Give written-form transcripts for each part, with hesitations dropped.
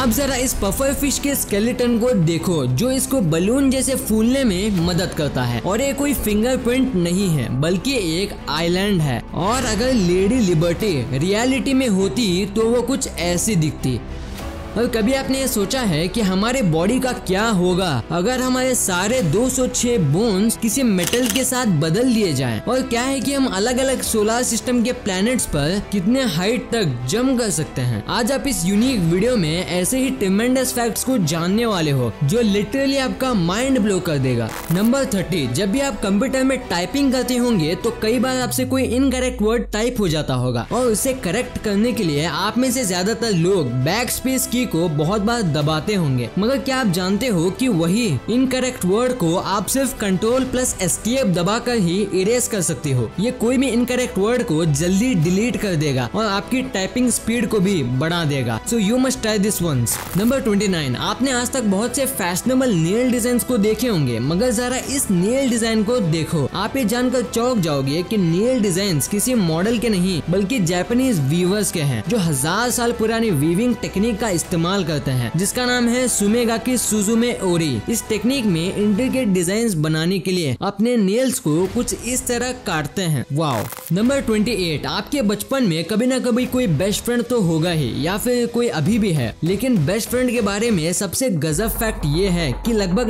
आप जरा इस पफर फिश के स्केलेटन को देखो जो इसको बलून जैसे फूलने में मदद करता है। और ये कोई फिंगरप्रिंट नहीं है बल्कि एक आइलैंड है। और अगर लेडी लिबर्टी रियलिटी में होती तो वो कुछ ऐसी दिखती। और कभी आपने ये सोचा है कि हमारे बॉडी का क्या होगा अगर हमारे सारे 206 बोन्स किसी मेटल के साथ बदल दिए जाएं? और क्या है कि हम अलग अलग सोलर सिस्टम के प्लैनेट्स पर कितने हाइट तक जंप कर सकते हैं। आज आप इस यूनिक वीडियो में ऐसे ही ट्रिमेंडस फैक्ट्स को जानने वाले हो जो लिटरली आपका माइंड ब्लो कर देगा। नंबर 30, जब भी आप कंप्यूटर में टाइपिंग करते होंगे तो कई बार आपसे कोई इनकरेक्ट वर्ड टाइप हो जाता होगा और उसे करेक्ट करने के लिए आप में से ज्यादातर लोग बैक स्पेस की को बहुत बार दबाते होंगे। मगर क्या आप जानते हो कि वही इनकरेक्ट वर्ड को आप सिर्फ कंट्रोल प्लस एस्केप दबाकर ही इरेज कर सकते हो। ये कोई भी इनकरेक्ट वर्ड को जल्दी डिलीट कर देगा और आपकी टाइपिंग स्पीड को भी बढ़ा देगा। So you must try this once. Number 29, आपने आज तक बहुत से फैशनेबल नेल डिजाइन को देखे होंगे मगर जरा इस नेल डिजाइन को देखो। आप ये जानकर चौंक जाओगे कि नेल डिजाइन किसी मॉडल के नहीं बल्कि जापानीज वीवर्स के हैं जो 1000 साल पुरानी वीविंग टेक्निक का इस्तेमाल करते हैं जिसका नाम है सुमेगाकी सुजुमे ओरी। इस टेक्निक में इंट्रिकेट डिजाइन्स बनाने के लिए अपने नेल्स को कुछ इस तरह काटते हैं। वाओ। नंबर 28, आपके बचपन में कभी ना कभी कोई बेस्ट फ्रेंड तो होगा ही या फिर कोई अभी भी है, लेकिन बेस्ट फ्रेंड के बारे में सबसे गजब फैक्ट ये है कि लगभग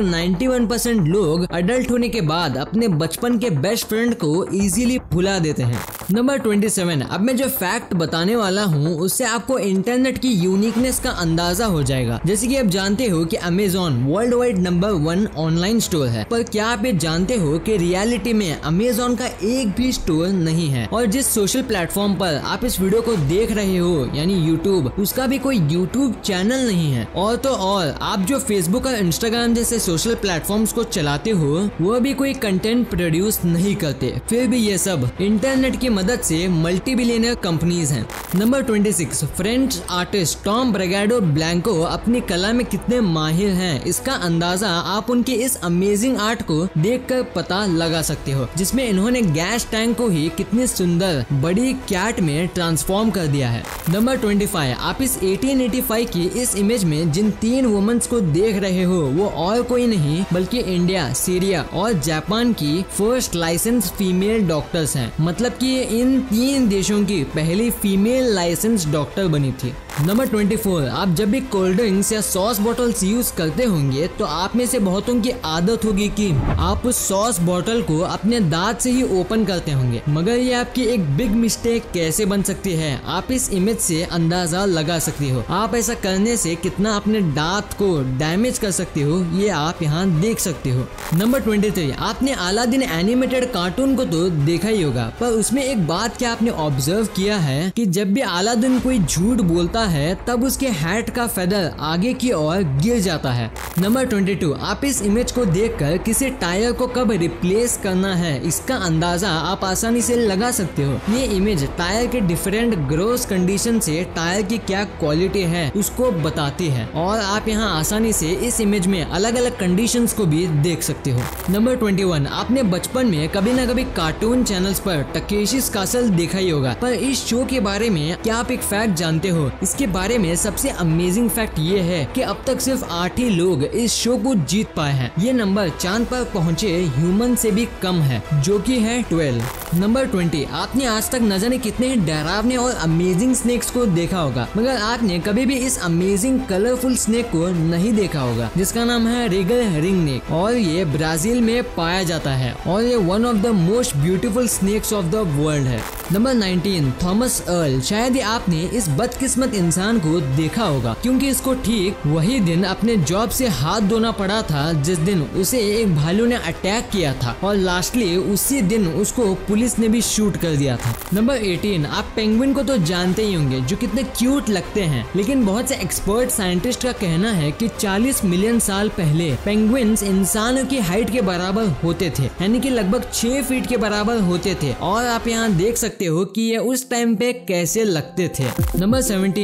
91% लोग अडल्ट होने के बाद अपने बचपन के बेस्ट फ्रेंड को इजीली भुला देते हैं। नंबर 27, अब मैं जो फैक्ट बताने वाला हूँ उससे आपको इंटरनेट की यूनिकनेस का अंदाजा हो जाएगा। जैसे कि आप जानते हो कि Amazon world wide number 1 online store है, पर क्या आप ये जानते हो कि रियलिटी में अमेज़न का एक भी स्टोर नहीं है। और जिस सोशल प्लेटफॉर्म पर आप इस वीडियो को देख रहे हो यानी यूट्यूब, उसका भी कोई यूट्यूब चैनल नहीं है। और तो और आप जो फेसबुक और इंस्टाग्राम जैसे सोशल प्लेटफॉर्म्स को चलाते हो वो भी कोई कंटेंट प्रोड्यूस नहीं करते, फिर भी ये सब इंटरनेट की मदद से मल्टी बिलियनर कंपनीज हैं। Number 26, French artist Tom Bregado Blanco अपनी कला में कितने माहिर हैं इसका अंदाजा आप उनके इस अमेजिंग आर्ट को देखकर पता लगा सकते हो, जिसमें इन्होंने गैस टैंक को ही कितनी सुंदर बड़ी कैट में ट्रांसफॉर्म कर दिया है। नंबर 25, आप इस 1885 की इस इमेज में जिन 3 वुमेन्स को देख रहे हो वो और कोई नहीं बल्कि इंडिया, सीरिया और जापान की फर्स्ट लाइसेंस फीमेल डॉक्टर्स हैं। मतलब कि इन 3 देशों की पहली फीमेल लाइसेंस डॉक्टर बनी थी। नंबर 24, आप जब भी कोल्ड ड्रिंक्स या सॉस बॉटल्स यूज करते होंगे तो आप में से बहुतों की आदत होगी कि आप उस सॉस बॉटल को अपने दांत से ही ओपन करते होंगे, मगर ये आपकी एक बिग मिस्टेक कैसे बन सकती है आप इस इमेज से अंदाजा लगा सकते हो। आप ऐसा करने से कितना अपने दांत को डैमेज कर सकते हो ये आप यहाँ देख सकते हो। नंबर 23, आपने अलादीन एनिमेटेड कार्टून को तो देखा ही होगा, पर उसमें एक बात क्या आपने ऑब्जर्व किया है कि जब भी अलादीन कोई झूठ बोलता है तब उसके हैट का फेदर आगे की ओर गिर जाता है। नंबर 22, आप इस इमेज को देखकर किसी टायर को कब रिप्लेस करना है इसका अंदाजा आप आसानी से लगा सकते हो। ये इमेज टायर के डिफरेंट ग्रोथ कंडीशन से टायर की क्या क्वालिटी है उसको बताती है और आप यहाँ आसानी से इस इमेज में अलग अलग कंडीशंस को भी देख सकते हो। नंबर 21, आपने बचपन में कभी न कभी कार्टून चैनल्स पर टकेशी's कासल देखा ही होगा, पर इस शो के बारे में क्या आप एक फैक्ट जानते हो? इसके बारे में सबसे अमेजिंग फैक्ट ये है कि अब तक सिर्फ 8 ही लोग इस शो को जीत पाए हैं। ये नंबर चांद पर पहुंचे ह्यूमन से भी कम है जो कि है 12। नंबर 20, आपने आज तक न जाने कितने डरावने और अमेजिंग स्नेक्स को देखा होगा मगर आपने कभी भी इस अमेजिंग कलरफुल स्नेक को नहीं देखा होगा जिसका नाम है रिगल रिंगनेक और ये ब्राजील में पाया जाता है और ये one of the most beautiful snakes of the world है। Number 19, Thomas Earl. शायद ही आपने इस बदकिस्मत इंसान को देखा होगा क्योंकि इसको ठीक वही दिन अपने जॉब से हाथ धोना पड़ा था जिस दिन उसे एक भालू ने अटैक किया था और लास्टली उसी दिन उसको पुलिस ने भी शूट कर दिया था। नंबर 18, आप पेंगुइन को तो जानते ही होंगे जो कितने क्यूट लगते हैं, लेकिन बहुत से एक्सपर्ट साइंटिस्ट का कहना है कि 40 मिलियन साल पहले पेंगुइन्स इंसानों की हाइट के बराबर होते थे, यानी कि लगभग 6 फीट के बराबर होते थे और आप यहाँ देख सकते हो कि ये उस टाइम पे कैसे लगते थे। नंबर 17,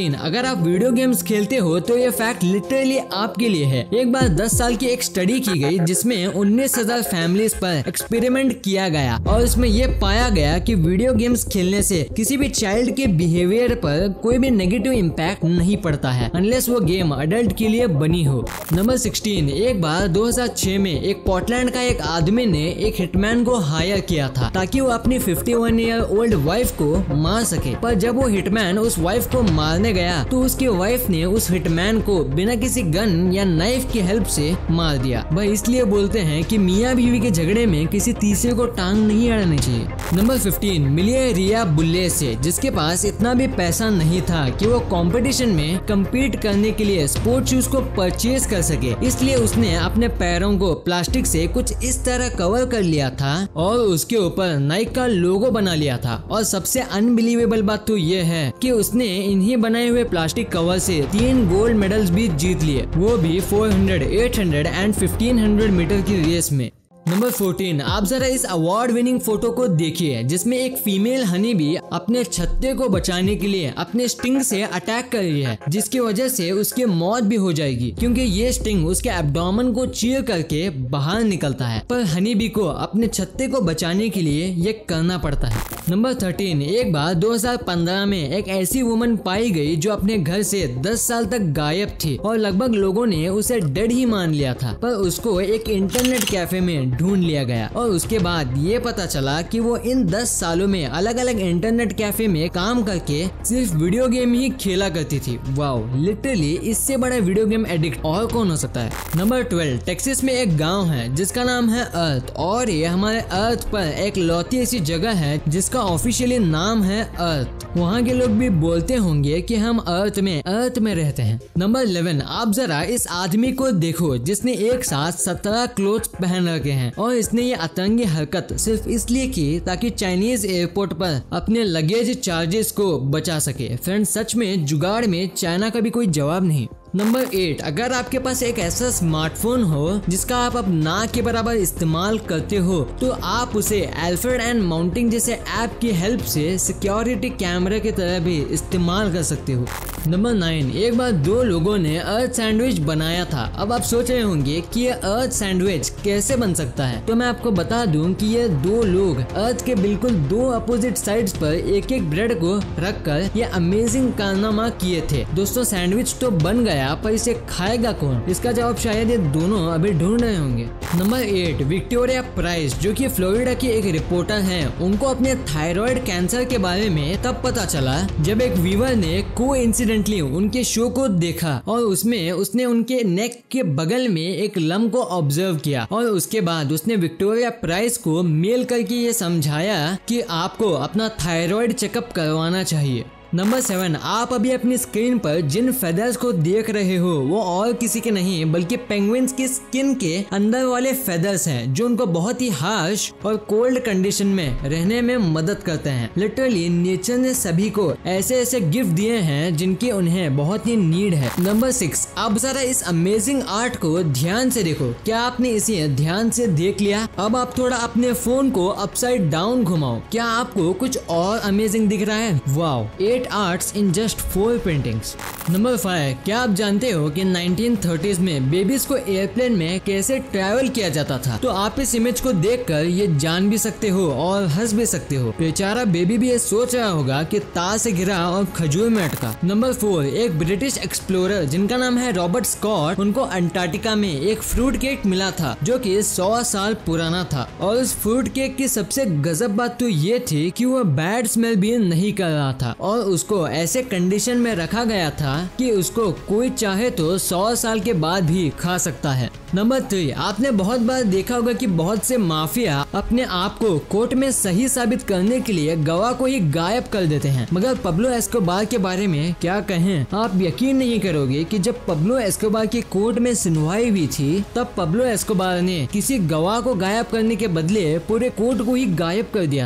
13 अगर आप वीडियो गेम्स खेलते हो तो ये फैक्ट लिटरली आपके लिए है। एक बार 10 साल की एक स्टडी की गई जिसमें 19,000 फैमिलीज पर एक्सपेरिमेंट किया गया और इसमें यह पाया गया कि वीडियो गेम्स खेलने से किसी भी चाइल्ड के बिहेवियर पर कोई भी नेगेटिव इम्पैक्ट नहीं पड़ता है अनलेस वो गेम अडल्ट के लिए बनी हो। नंबर 16 एक बार 2006 में एक पोर्टलैंड का एक आदमी ने एक हिटमैन को हायर किया था ताकि वो अपनी 51 ईयर ओल्ड वाइफ को मार सके, पर जब वो हिटमैन उस वाइफ को मारने गया तो उसकी वाइफ ने उस हिटमैन को बिना किसी गन या नाइफ की हेल्प से मार दिया। वह इसलिए बोलते हैं कि मियाँ बीवी के झगड़े में किसी तीसरे को टांग नहीं अड़ानी चाहिए। नंबर 15 मिलिए रिया बुल्ले से, जिसके पास इतना भी पैसा नहीं था कि वो कंपटीशन में कम्पीट करने के लिए स्पोर्ट्स शूज को परचेज कर सके, इसलिए उसने अपने पैरों को प्लास्टिक से कुछ इस तरह कवर कर लिया था और उसके ऊपर नाइक का लोगो बना लिया था। और सबसे अनबिलीवेबल बात तो ये है कि उसने इन्हीं बनाए हुए प्लास्टिक कवर से 3 गोल्ड मेडल्स भी जीत लिए, वो भी 400, 800 एंड 1500 मीटर की रेस में। नंबर 14 आप जरा इस अवार्ड विनिंग फोटो को देखिए जिसमें एक फीमेल हनी बी अपने छत्ते को बचाने के लिए अपने स्टिंग से अटैक कर रही है, जिसकी वजह से उसकी मौत भी हो जाएगी क्योंकि ये स्टिंग उसके एब्डोमेन को चीर करके बाहर निकलता है, पर हनी बी को अपने छत्ते को बचाने के लिए ये करना पड़ता है। नंबर 13 एक बार 2015 में एक ऐसी वुमन पाई गई जो अपने घर से 10 साल तक गायब थी और लगभग लोगों ने उसे डेड ही मान लिया था, पर उसको एक इंटरनेट कैफे में ढूंढ लिया गया और उसके बाद ये पता चला कि वो इन 10 सालों में अलग अलग इंटरनेट कैफे में काम करके सिर्फ वीडियो गेम ही खेला करती थी। वाओ, लिटरली इससे बड़ा वीडियो गेम एडिक्ट और कौन हो सकता है। नंबर 12 टेक्सास में एक गांव है जिसका नाम है अर्थ और ये हमारे अर्थ पर एक लौती ऐसी जगह है जिसका ऑफिशियली नाम है अर्थ। वहाँ के लोग भी बोलते होंगे कि हम अर्थ में रहते हैं। नंबर 11 आप जरा इस आदमी को देखो जिसने एक साथ 17 क्लोथ्स पहन रखे हैं और इसने ये अतरंगी हरकत सिर्फ इसलिए की ताकि चाइनीज एयरपोर्ट पर अपने लगेज चार्जेस को बचा सके। फ्रेंड्स सच में जुगाड़ में चाइना का भी कोई जवाब नहीं। नंबर 8 अगर आपके पास एक ऐसा स्मार्टफोन हो जिसका आप अब नाक के बराबर इस्तेमाल करते हो तो आप उसे अल्फ्रेड एंड माउंटिंग जैसे ऐप की हेल्प से सिक्योरिटी कैमरे की तरह भी इस्तेमाल कर सकते हो। नंबर 9 एक बार 2 लोगों ने अर्थ सैंडविच बनाया था। अब आप सोच रहे होंगे कि ये अर्थ सैंडविच कैसे बन सकता है, तो मैं आपको बता दूं कि ये 2 लोग अर्थ के बिल्कुल 2 अपोजिट साइड्स पर एक एक ब्रेड को रखकर ये अमेजिंग कारनामा किए थे। दोस्तों सैंडविच तो बन गया पर इसे खाएगा कौन, इसका जवाब शायद ये दोनों अभी ढूंढ रहे होंगे। नंबर 8 विक्टोरिया प्राइस जो कि फ्लोरिडा की एक रिपोर्टर हैं, उनको अपने थायराइड कैंसर के बारे में तब पता चला जब एक व्यूअर ने कोइंसिडेंटली उनके शो को देखा और उसमें उसने उनके नेक के बगल में एक लम्ब को ऑब्जर्व किया और उसके बाद उसने विक्टोरिया प्राइस को मेल करके ये समझाया कि आपको अपना थायराइड चेकअप करवाना चाहिए। नंबर 7 आप अभी अपनी स्क्रीन पर जिन फेदर्स को देख रहे हो वो और किसी के नहीं बल्कि पेंगुइन्स की स्किन के अंदर वाले फेदर्स हैं जो उनको बहुत ही हार्श और कोल्ड कंडीशन में रहने में मदद करते हैं। लिटरली नेचर ने सभी को ऐसे ऐसे गिफ्ट दिए हैं जिनकी उन्हें बहुत ही नीड है। नंबर 6 आप जरा इस अमेजिंग आर्ट को ध्यान से देखो। क्या आपने इसे ध्यान से देख लिया? अब आप थोड़ा अपने फोन को अपसाइड डाउन घुमाओ। क्या आपको कुछ और अमेजिंग दिख रहा है? Wow, 8 arts in just 4 paintings. Number 5 क्या आप जानते हो कि 1930s में बेबीज को एयरप्लेन में कैसे ट्रैवल किया जाता था? तो आप इस इमेज को देखकर ये जान भी सकते हो और हंस भी सकते हो। बेचारा बेबी भी ये सोच रहा होगा कि तार से गिरा और खजूर में अटका। नंबर 4 एक ब्रिटिश एक्सप्लोरर जिनका नाम है रॉबर्ट स्कॉट, उनको अंटार्कटिका में एक फ्रूट केक मिला था जो कि 100 साल पुराना था और उस फ्रूट केक की सबसे गजब बात तो ये थी कि वह बैड स्मेल भी नहीं कर रहा था और उसको ऐसे कंडीशन में रखा गया था कि उसको कोई चाहे तो 100 साल के बाद भी खा सकता है। नंबर 3 आपने बहुत बार देखा होगा कि बहुत से माफिया अपने आप को कोर्ट में सही साबित करने के लिए गवाह को ही गायब कर देते हैं, मगर पब्लो एस्कोबार के बारे में क्या कहें। आप यकीन नहीं करोगे कि जब पब्लो एस्कोबार की कोर्ट में सुनवाई हुई थी तब पब्लो एस्कोबार ने किसी गवाह को गायब करने के बदले पूरे कोर्ट को ही गायब कर दिया था।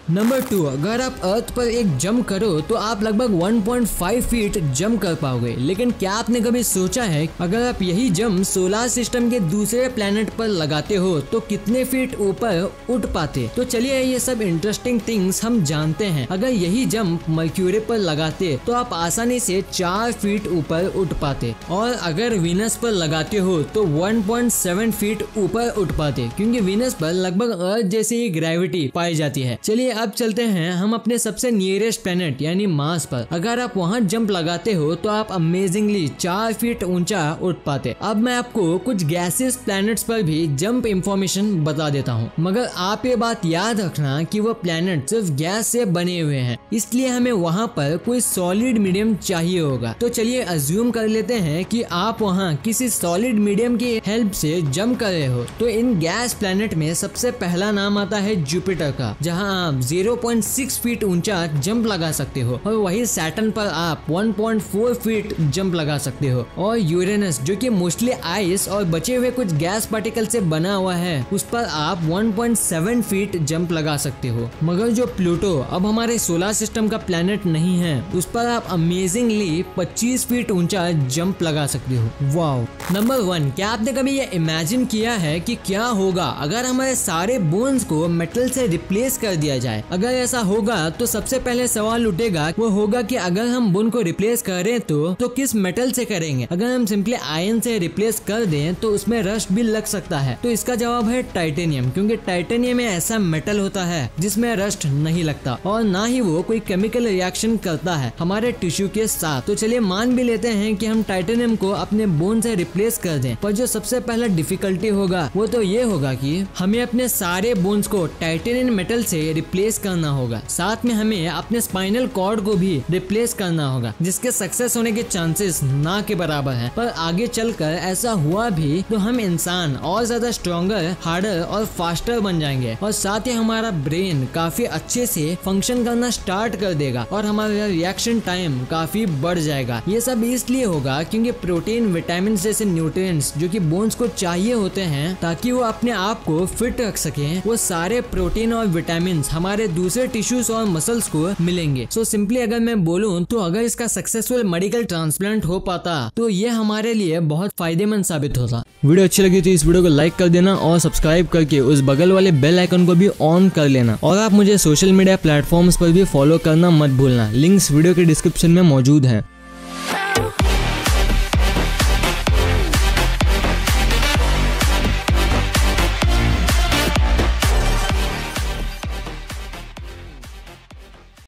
नंबर 2, अगर आप अर्थ पर एक जंप करो तो आप लगभग 1.5 फीट जंप कर पाओगे। लेकिन क्या आपने कभी सोचा है अगर आप यही जंप सोलर सिस्टम के दूसरे प्लेनेट पर लगाते हो तो कितने फीट ऊपर उठ पाते? तो चलिए ये सब इंटरेस्टिंग थिंग्स हम जानते हैं। अगर यही जंप मर्क्यूरी पर लगाते तो आप आसानी से 4 फीट ऊपर उठ पाते, और अगर वीनस पर लगाते हो तो 1.7 फीट ऊपर उठ पाते, क्योंकि वीनस पर लगभग अर्थ जैसी ही ग्रेविटी पाई जाती है। चलिए अब चलते हैं हम अपने सबसे नियरेस्ट प्लेनेट यानी मार्स पर। अगर आप वहां जंप लगाते हो तो आप अमेजिंगली 4 फीट ऊंचा उठ पाते। अब मैं आपको कुछ गैसेस प्लैनेट्स पर भी जंप इंफॉर्मेशन बता देता हूँ, मगर आप ये बात याद रखना कि वो प्लैनेट सिर्फ गैस से बने हुए हैं, इसलिए हमें वहाँ पर कोई सॉलिड मीडियम चाहिए होगा। तो चलिए अज्यूम कर लेते हैं कि आप वहाँ किसी सॉलिड मीडियम की हेल्प से जंप कर रहे हो। तो इन गैस प्लैनेट में सबसे पहला नाम आता है जुपिटर का, जहाँ आप 0.6 फीट ऊंचा जंप लगा सकते हो, और वही सैटर्न पर आप 1.4 फीट जंप लगा सकते हो। और यूरेनस जो कि मोस्टली आइस और बचे हुए कुछ गैस पार्टिकल से बना हुआ है, उस पर आप 1.7 फीट जंप लगा सकते हो। मगर जो प्लूटो अब हमारे सोलर सिस्टम का प्लैनेट नहीं है, उस पर आप अमेजिंगली 25 फीट ऊंचा जंप लगा सकते हो। वाओ। नंबर 1, क्या आपने कभी ये इमेजिन किया है कि क्या होगा अगर हमारे सारे बोन्स को मेटल से रिप्लेस कर दिया जाए? अगर ऐसा होगा तो सबसे पहले सवाल उठेगा वो होगा कि अगर हम बोन को रिप्लेस करें तो किस मेटल से करेंगे? अगर हम सिंपली आयरन से रिप्लेस कर दें तो उसमें रस्ट भी लग सकता है। तो इसका जवाब है टाइटेनियम, क्योंकि टाइटेनियम में ऐसा मेटल होता है जिसमें रस्ट नहीं लगता और ना ही वो कोई केमिकल रिएक्शन करता है हमारे टिश्यू के साथ। तो चलिए मान भी लेते हैं कि हम टाइटेनियम को अपने बोन से रिप्लेस कर दें, पर जो सबसे पहला डिफिकल्टी होगा वो तो ये होगा कि हमें अपने सारे बोन्स को टाइटेनियम मेटल से रिप्लेस करना होगा। साथ में हमें अपने स्पाइनल कॉर्ड को भी रिप्लेस करना होगा, जिसके सक्सेस होने के चांसेस ना के बराबर हैं। पर आगे चलकर ऐसा हुआ भी तो हम इंसान और ज्यादा स्ट्रॉन्गर, हार्डर और फास्टर बन जाएंगे, और साथ ही हमारा ब्रेन काफी अच्छे से फंक्शन करना स्टार्ट कर देगा और हमारा रिएक्शन टाइम काफी बढ़ जाएगा। ये सब इसलिए होगा क्योंकि प्रोटीन, विटामिन जैसे न्यूट्रिएंट्स जो कि बोन्स को चाहिए होते हैं ताकि वो अपने आप को फिट रख सके, वो सारे प्रोटीन और विटामिन हमारे दूसरे टिश्यूज और मसल्स को मिलेंगे। सो सिंपली अगर मैं बोलूं तो अगर इसका सक्सेसफुल मेडिकल ट्रांसप्लांट हो पाता तो ये हमारे लिए बहुत फायदेमंद साबित होता। वीडियो अच्छी लगी तो इस वीडियो को लाइक कर देना और सब्सक्राइब करके उस बगल वाले बेल आइकन को भी ऑन कर लेना, और आप मुझे सोशल मीडिया प्लेटफॉर्म्स पर भी फॉलो करना मत भूलना। लिंक्स वीडियो के डिस्क्रिप्शन में मौजूद है।